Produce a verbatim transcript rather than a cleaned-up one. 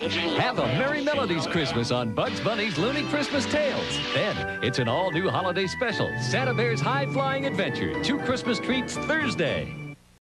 Have a Merry Melodies Christmas on Bugs Bunny's Loony Christmas Tales. Then, it's an all-new holiday special, Santabears High-Flying Adventure, two Christmas treats Thursday.